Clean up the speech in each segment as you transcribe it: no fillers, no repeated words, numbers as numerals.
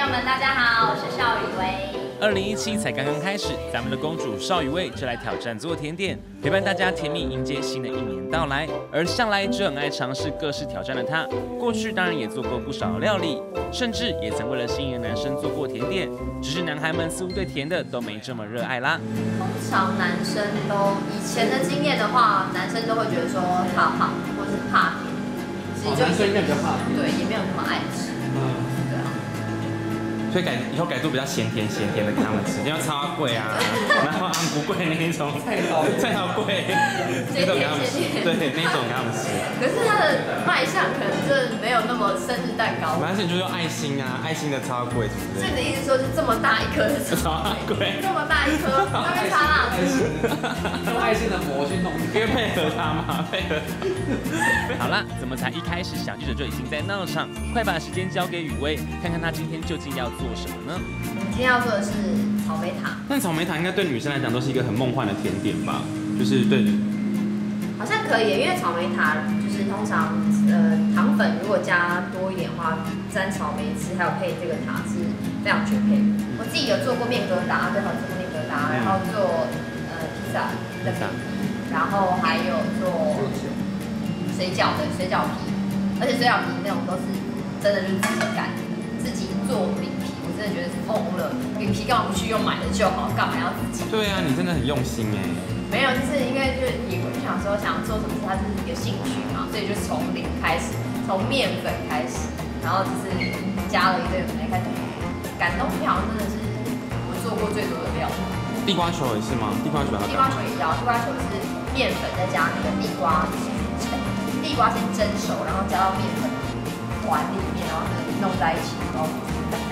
友们，大家好，我是邵雨薇。 2017才刚刚开始，咱们的公主邵雨薇就来挑战做甜点，陪伴大家甜蜜迎接新的一年到来。而向来就很爱尝试各式挑战的她，过去当然也做过不少料理，甚至也曾为了吸引男生做过甜点。只是男孩们似乎对甜的都没这么热爱啦。 通常男生都以前的经验的话，男生都会觉得说怕胖或是怕甜，其实就男生应该比较怕甜， 对，也没有那么爱吃。对啊。 所以以后改做比较咸甜的给他们吃，因为超贵啊，然后安不贵那一种菜头贵，那种给他们吃，对，那种给他们吃。 可是它的卖相可能真的没有那么生日蛋糕。 反正你就用爱心啊，爱心的超贵，对不对？ 所以你的意思说是这么大一颗是超贵， 这么大一颗，那边插蜡烛， 用爱心的膜去弄， 因为配合他嘛，配合。好啦，怎么才一开始小记者就已经在闹场？快把时间交给雨薇，看看她今天究竟要做什么呢？ 我们今天要做的是草莓塔。 但草莓塔应该对女生来讲都是一个很梦幻的甜点吧？就是对。 好像可以，因为草莓塔就是通常糖粉如果加多一点的话，沾草莓汁还有配这个塔是非常绝配的。我自己有做过面疙瘩，对，有做过面疙瘩，然后做披萨的饼皮，然后还有做水饺的水饺皮，而且水饺皮那种都是真的就是自己擀的，自己做饼皮，我真的觉得是疯了。饼皮干嘛不去用买的就好，干嘛要自己？ 对啊，你真的很用心哎。 没有，就是因为就是也想说想做什么，它就是一个兴趣嘛，所以就从零开始，从面粉开始，然后就是加了一堆粉开始擀东西，好像真的是我做过最多的料。 地瓜球也是吗？地瓜球也要，地瓜球是面粉再加那个地瓜，地瓜先蒸熟，然后加到面粉团里面，然后弄在一起，然后擀。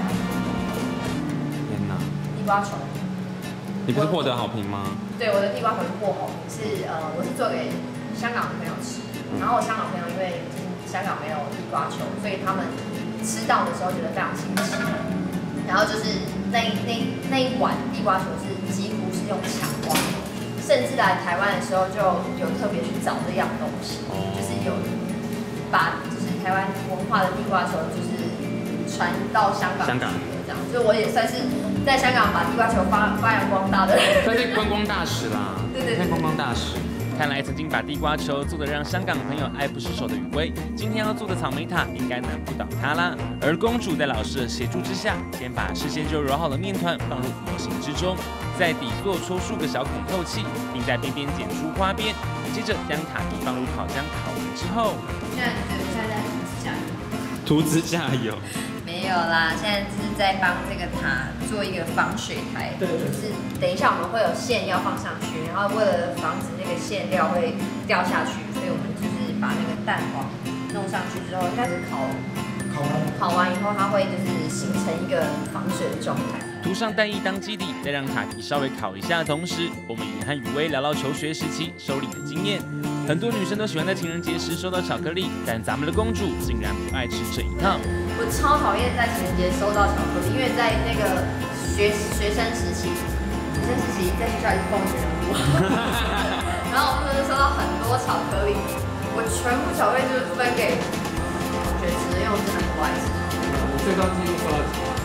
天哪！ 地瓜球。 你不是获得好评吗？ 对，我的地瓜球是获好评，是我是做给香港的朋友吃，然后香港朋友因为香港没有地瓜球，所以他们吃到的时候觉得非常新奇，然后就是那一碗地瓜球是几乎是用抢光，甚至来台湾的时候就有特别去找这样东西，就是有把就是台湾文化的地瓜球就是传到香港去的这样，所以我也算是在香港把地瓜球发扬光大的， 算是观光大使啦。 对， 观光大使。看来曾经把地瓜球做得让香港朋友爱不释手的雨薇，今天要做的草莓塔应该难不倒她啦。而公主在老师的协助之下，先把事先就揉好的面团放入模型之中，在底座戳数个小孔透气，并在边边剪出花边。接着将塔皮放入烤箱烤完之后， 现在在涂指甲油。没有啦，现在是在帮这个塔做一个防水台，就是等一下我们会有线要放上去，然后为了防止那个馅料会掉下去，所以我们就是把那个蛋黄弄上去之后，应该是烤完以后，它会就是形成一个防水的状态。 涂上蛋液当基底，再让塔皮稍微烤一下的同时，我们也和雨薇聊聊求学时期收礼的经验。很多女生都喜欢在情人节时收到巧克力，但咱们的公主竟然不爱吃这一套。 我超讨厌在情人节收到巧克力，因为在那个学生时期在学校也是风云人物，然后我们就收到很多巧克力，我全部巧克力就是分给同学吃，因为我真的很不爱吃。 我最高纪录收到几个？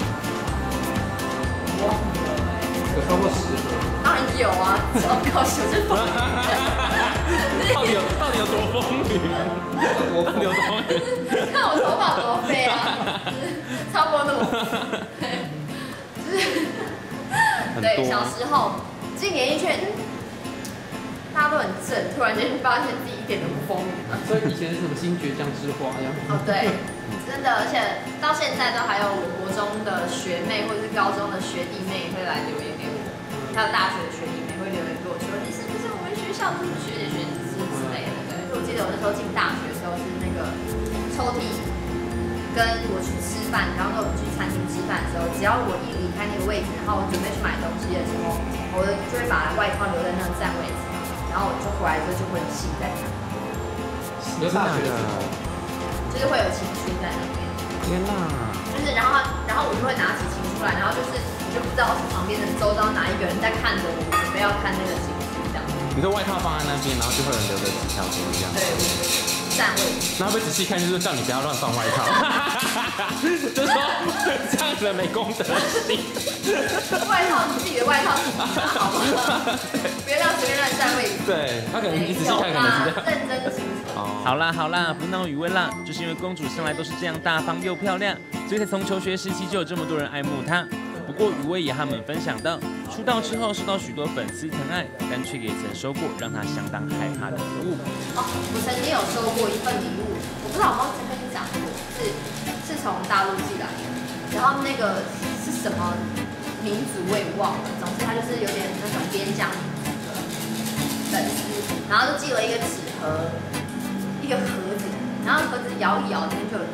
有超过10个。 当然有啊，超高兴，我就疯了。 到底有多风雨？到底有多风雨？ 看我头发多飞啊，超过那么，就是对小时候进演艺圈，大家都很正，突然间发现自己一点都不风雨了。 所以以前是什么新倔强之花一样。 哦，对，真的，而且到现在都还有我国中的学妹或者是高中的学弟妹会来留言给我，还有大学的学弟妹会留言给我说，你是不是我们学校的学姐学弟之类的？对，我记得我那时候进大学的时候是那个抽屉跟我去吃饭，然后我们去餐厅吃饭的时候，只要我一离开那个位置，然后我准备去买东西的时候，我就会把外套留在那个占位置，然后我就回来之后就会有信在那。 有大学的时候， 就是会有情书在那边。 天哪！ 就是然后我就会拿起情书来，然后就是你就不知道旁边的周遭哪一个人在看着我，准备要看那个情书这样。 你说外套放在那边，然后就会有人留着纸条给你这样。 对，占位置。 然后被仔细看，就是叫你不要乱放外套，就是说了没公德心。 外套你自己的外套自己拿好不好？不要让随便乱占位置。 对，他可能你仔细看可能是这样。 认真清楚。 好啦好啦，不闹雨薇啦，就是因为公主向来都是这样大方又漂亮，所以才从求学时期就有这么多人爱慕她。不过雨薇也和我们分享到，出道之后受到许多粉丝疼爱，但却也曾收过让她相当害怕的礼物。 哦，我曾经有收过一份礼物，我不知道我有没有跟你讲过，是从大陆寄来的，然后那个是什么民族我也忘了，总之它就是有点那种边疆民族的粉丝，然后就寄了一个纸盒，一个盒子，然后盒子摇一摇，里面就有。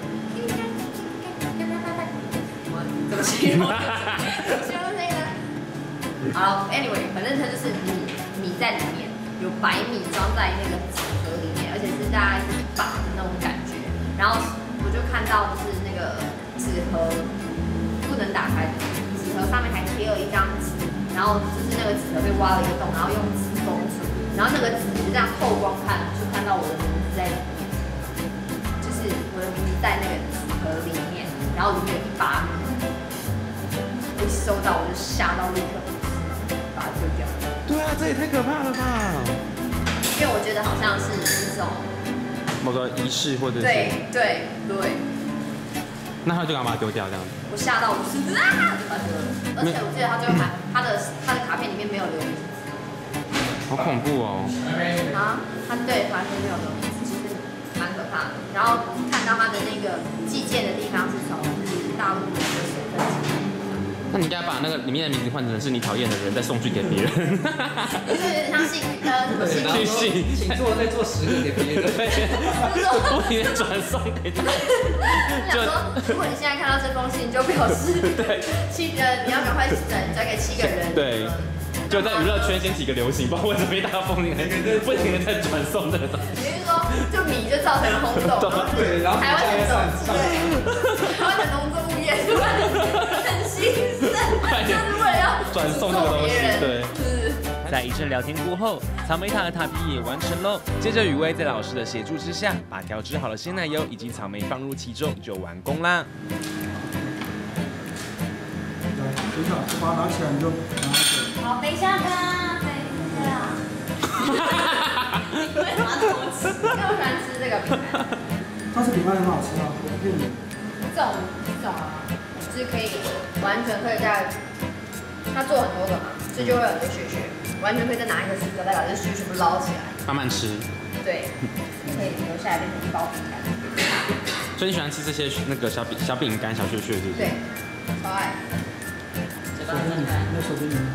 怎么形容？形容那个？好 ，anyway， 反正它就是米在里面，有白米装在那个纸盒里面，而且是大概是1把的那种感觉。然后我就看到就是那个纸盒不能打开，纸盒上面还贴了一张纸，然后就是那个纸盒被挖了一个洞，然后用纸封住，然后那个纸这样透光看，就看到我的名字在里面，就是我的名字在那个纸盒里面，然后里面有1把米。一收到我就吓到，立刻把它丢掉。 对啊，这也太可怕了吧！ 因为我觉得好像是这种某个仪式或者是对。 那他就敢把它丢掉这样子。 我吓到，我就是啊，就把它丢了。而且我记得他最后还他的卡片里面没有留名字。 好恐怖哦！ 啊，他对卡片没有留名字，其实蛮可怕的。然后看到他的那个寄件的地方是从大陆的身份证。 那你应该把那个里面的名字换成是你讨厌的人，再送去给别人。 就是有点像信信，请再做10个给别人， 不停的转送给他。 就如果你现在看到这封信，就表示对你要赶快转给7个人。 对。就在娱乐圈掀起一个流行，不知道为什么一大封信不停的在转送这个东西。 也就是说，就米就造成了轰动， 对，然后台湾的农作物业突然很兴盛，就是为了要转送这个东西，对。在一阵聊天过后，草莓塔的塔皮也完成喽。接着雨薇在老师的协助之下，把调制好的鲜奶油以及草莓放入其中，就完工啦。 等一下，把它拿起来你就拿起来。 好，等一下吧，等一下。为什么要偷吃？因为我喜欢吃这个饼干。 它是饼干很好吃啊，我不骗你。 这种啊，就是可以完全可以在它做很多个嘛，所以就会有很多屑屑，完全可以再拿一个塑胶袋把这屑全部捞起来， 慢慢吃。 对，可以留下来变成一包饼干。 所以你喜欢吃这些那个小饼干、小屑屑，是不是？ 对，超爱。 手给你。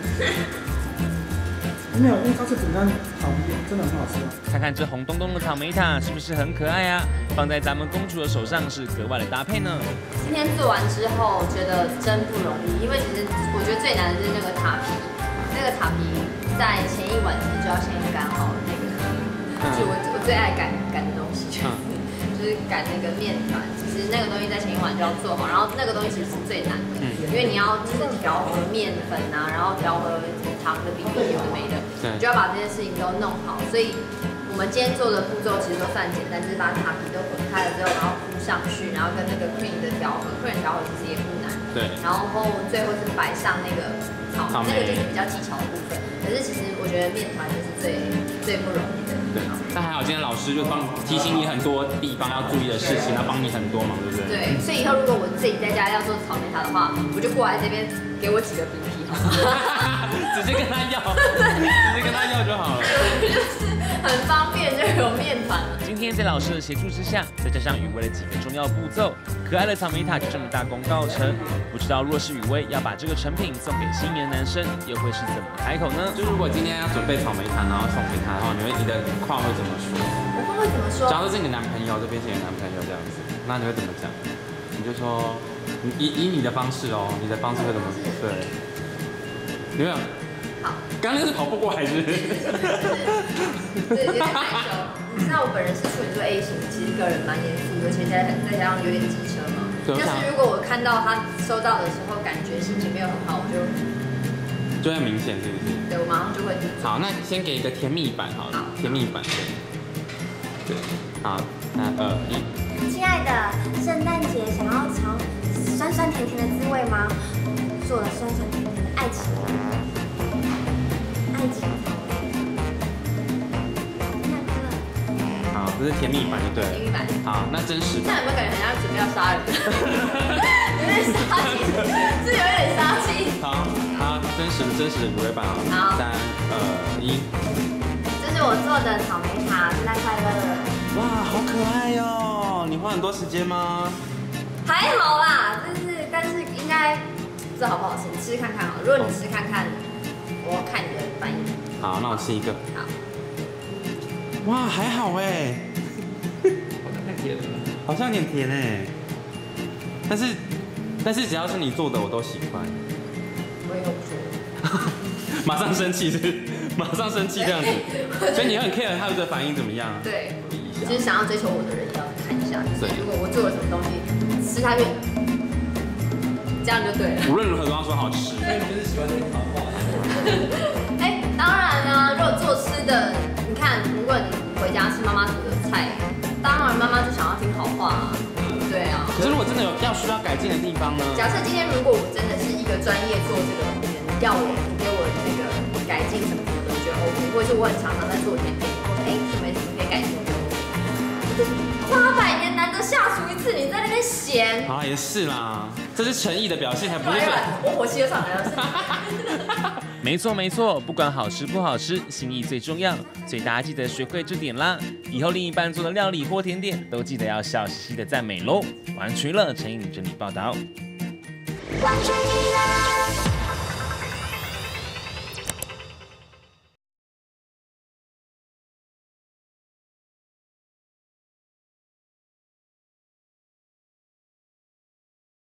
没有，因为它是饼干草莓，真的很好吃啊。 看看这红咚咚的草莓塔是不是很可爱啊？放在咱们公主的手上是格外的搭配呢。 今天做完之后觉得真不容易，因为其实我觉得最难的就是那个塔皮，那个塔皮在前一晚其实就要先擀好那个，就我最爱擀的东西就是擀那个面团。其实那个东西在前一晚就要做好，然后那个东西其实是最难的，因为你要就是调和面粉啊，然后调和糖的比例有的没的，你就要把这件事情都弄好。所以我们今天做的步骤其实都算简单，就是把塔皮都混开了之后，然后铺上去，然后跟那个 cream 的调和，cream 调和其实也不难。 对。 然后最后是摆上那个草莓，那个就是比较技巧的部分。可是其实我觉得面团就是最不容易的。 对。那还好，今天老师就提醒你很多地方要注意的事情，要帮你很多忙，对不对？ 对。所以以后如果我自己在家要做草莓塔的话，我就过来这边给我几个饼皮好了。 直接跟他要，直接跟他要就好了。 就是很方便，就有面团了。 今天在老师的协助之下，再加上雨薇的几个重要步骤，可爱的草莓塔就这么大功告成。不知道若是雨薇要把这个成品送给心仪的男生，又会是怎么开口呢？就如果今天要准备草莓塔，然后送给他的话，你的话会怎么说？ 我会怎么说？ 假如是你的男朋友，这边是你的男朋友这样子，那你会怎么讲？你就说，以你的方式哦，你的方式会怎么？对，有没有？ 好， 刚刚那是跑步过来是？ 对，有点害羞。你知道我本人是处女座 A 型，其实个人蛮严肃的，而且再加上有点机车嘛。但是如果我看到他收到的时候，感觉心情没有很好，我就会明显，是不是？ 对，我马上就会。 好，那先给一个甜蜜版好了，甜蜜版。对，好，3、2、1。 亲爱的，圣诞节想要朝酸酸甜甜的滋味吗？做了酸酸甜甜的爱情，爱情。 好，这是甜蜜版就对了。 甜蜜版。 好，那真实这样有没有感觉好像准备要杀人？有点杀气，是有点杀气。 好，真实的卤味版啊。 好 ，3、2、1。 这是我做的草莓塔，圣诞快乐。 哇，好可爱哟！你花很多时间吗？ 还好啦，但是应该不知道好不好吃，你吃看看好。如果你吃看看，我看你的反应。 好，那我吃一个。 好。 哇，还好哎。 好像太甜了。 好像有点甜哎。但是只要是你做的，我都喜欢。 我以后不做。 马上生气是不是？马上生气这样子，所以你很 care 他的反应怎么样？ 对，就是想要追求我的人要看一下， 对， 如果我做了什么东西，吃下去，这样就对了。 无论如何都要说好吃。 那你就是喜欢听好话。 哎，当然啊，如果做吃的，你看，如果你回家吃妈妈煮的菜，当然妈妈就想要听好话啊。对啊。 可是如果真的有需要改进的地方呢？ 假设今天如果我真的是一个专业做这个东西，你要我给我那个改进什么什么的，我觉得 OK， 或者是我很常在做甜点，我说哎，什么可以改进的？800年难得下厨一次，你在那边闲。 好，也是啦，这是诚意的表现，还不是说我火气就上来了。 没错没错，不管好吃不好吃，心意最重要。所以大家记得学会这点啦，以后另一半做的料理或甜点，都记得要笑嘻嘻的赞美喽。晚安娱乐陈颖整理报道。 晚安娱乐。